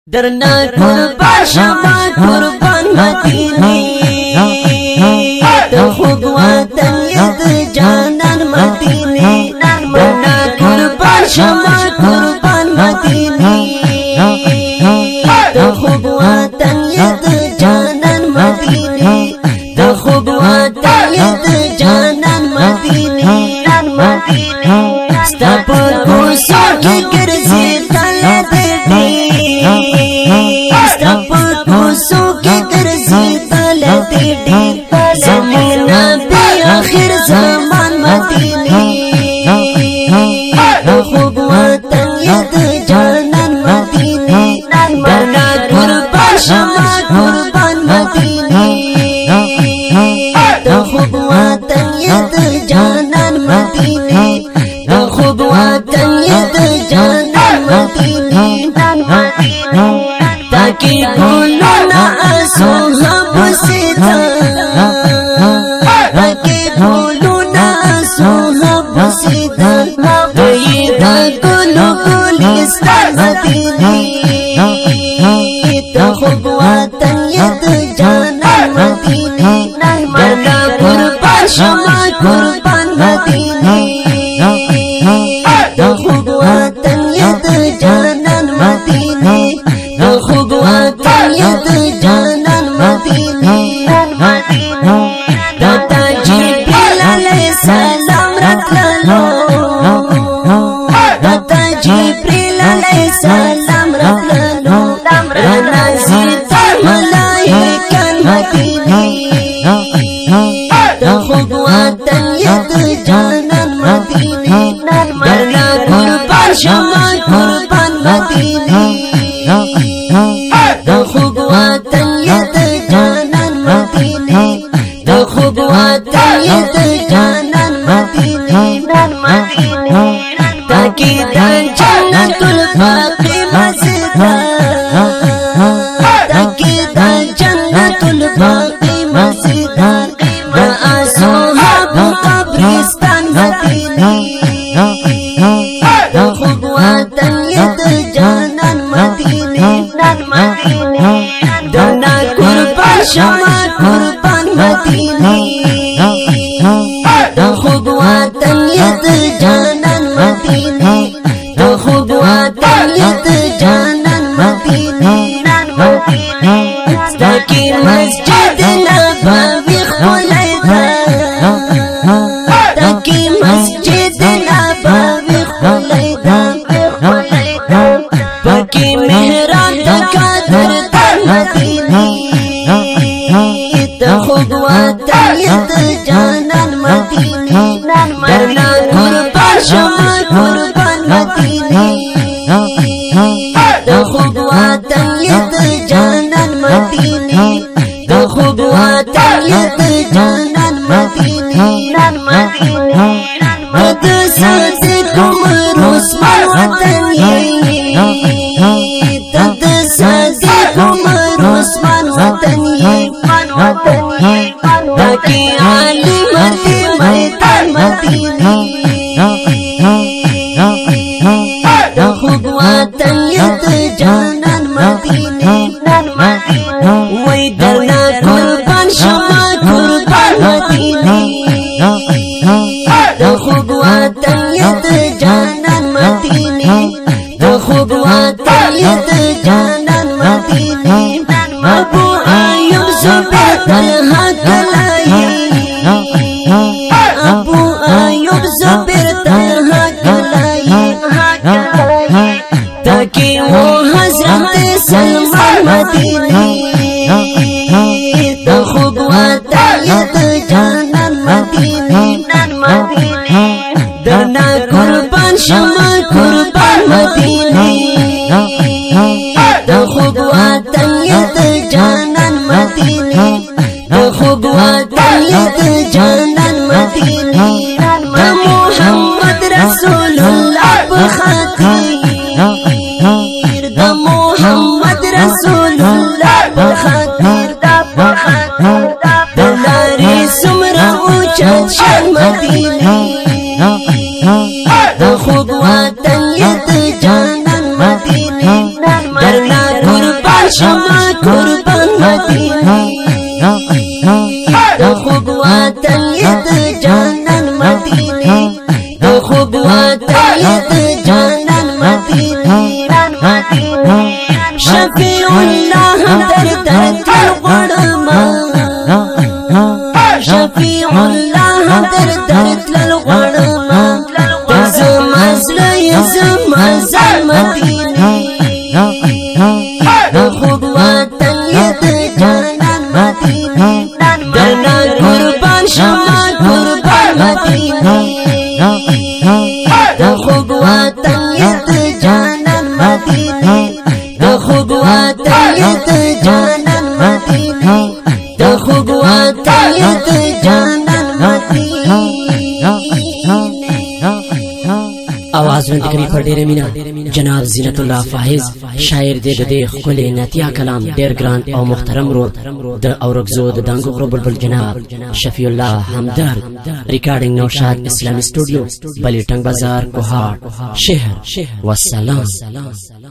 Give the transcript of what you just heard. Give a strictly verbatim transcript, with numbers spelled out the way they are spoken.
درنا قربان شما قربان مدینه تو خوب وطن ید جانان مدینه درنا قربان شما قربان مدینه تو خوب وطن ید جانان مدینه تو خوب وطن ید جانان مدینه ستا پر کوسو کی گرزی تل دیدی ستا پر کوسو کی گرزی تل دیدی زمینہ بی آخر زمان مدینه خوب وطن ید جانان مدینه درنا قربان شما قربان مدینه خوب وطن ید جانان مدینه خوب وطن ید جانان مدینه تاکی گولو نا اسو ہم سیتا تاکی گولو نا اسو ہم سیتا گئی دا گولو گولستان مدینه تو خوب وطن ید جانان مدینه درنا قربان شما قربان مدینه تو خوب وطن ید جانان مدینه تو خوب وطن ید جانان مدینه داتا جبریل علیہ السلام رتلالو داتا جبریل علیہ السلام رتلالو رانا زیتا ملائکان مدینه تو خوب وطن ید جانان مدینه درنا قربان شما قربان مدینه تو خوب وطن ید جانان مدینه تو خوب وطن ید جانان مدینه تاکی دا جنت الباقی مزیدا تاکی دا جنت الباقی مزیدا دا اصحاب قبرستان مدینه تو خوب وطن ید جانان مدینه درنا قربان شما قربان مدینه تو خوب وطن ید جانان مدینه تو خوب وطن ید جانان مدینه تاکی مسجد نبوی خلیدا تاکی مسجد نبوی خلیدا پاکی محراب دکا دردان مدینه تو خوب وطن ید جانان مدینه درنا قربان شما قربان مدینه تو خوب وطن ید جانان مدینه تو خوب وطن ید جانان مدینه مد صدق عمر عثمان وطن یہ تد صدق عمر عثمان وطن یہ تاکی علی مرد میدان مدینه تو خوب وطن ید جانان مدینه وی درنا قربان شما قربان مدینه تو خوب وطن ید جانان مدینه تو خوب وطن ید جانان مدینه ابو ایوب زبیر طلحہ گلائے ابو ایوب زبیر طلحہ گلائے تاکی وہ حضرت سلمان مدینه تو خوب وطن ید جانان مدینه درنا قربان شما قربان مدینه تو خوب وطن ید جانان مدینه تو خوب وطن ید جانان مدینه دا محمد رسول اللہ بخاطر دا محمد رسول اللہ بخاطر دا لاری سمرا اوچت شان مدینه تو خوب وطن ید جانان مدینه درنا شما قربان مدینه د خوب وطن د جانان مدینه د خوب وطن د جانان مدینه شفیع الله در در غړم شفیع الله در در غړم زما زړه زما مدینه د خوب وطن د جانان مدینه دنا قربان شما قربان مدینه د خوب وطن د جانان مدینه د خوب وطن د جانان مدینه د خوب وطن د جانان مدینه आवाज में दिखरी पर डेरे मीना जनाब जीनतुल्लाह फाहिज शायर दे दे खुले नतिया कलाम डेर ग्रांड और मुहतरम रो द औरगजो द दांगो बुलबुल जनाब शफीउल्लाह हमदर रिकॉर्डिंग नौशाद इस्लामी स्टूडियो बली टंग बाजार कोहाट शहर वस्सलाम।